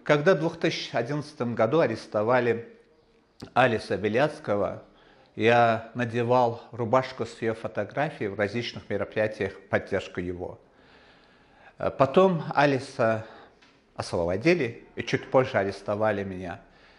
Когда в 2011 году арестовали Алиса Беляцкого, я надевал рубашку с ее фотографией в различных мероприятиях в поддержку его. Потом Алиса освободили и чуть позже арестовали меня.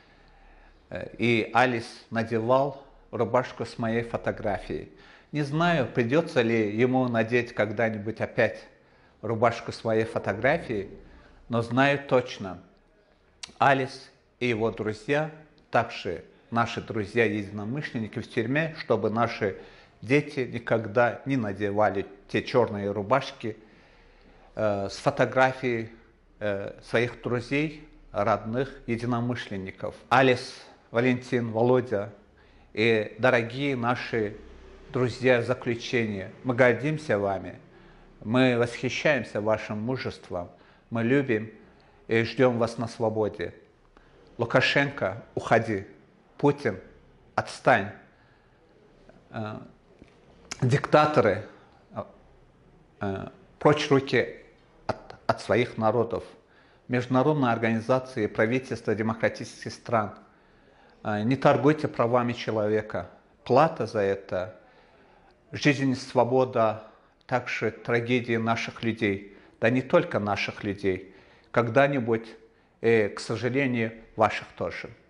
И Алис надевал рубашку с моей фотографией. Не знаю, придется ли ему надеть когда-нибудь опять рубашку с моей фотографией, но знаю точно, Алис и его друзья, также наши друзья-единомышленники в тюрьме, чтобы наши дети никогда не надевали те черные рубашки с фотографией своих друзей, родных, единомышленников. Алис, Валентин, Володя и дорогие наши друзья в заключении, мы гордимся вами, мы восхищаемся вашим мужеством, мы любим и ждем вас на свободе. Лукашенко, уходи. Путин, отстань. Диктаторы, прочь руки от своих народов. Международные организации, правительства демократических стран, не торгуйте правами человека. Плата за это – жизнь и свобода, также трагедии наших людей. Да не только наших людей. Когда-нибудь, к сожалению, ваших тоже.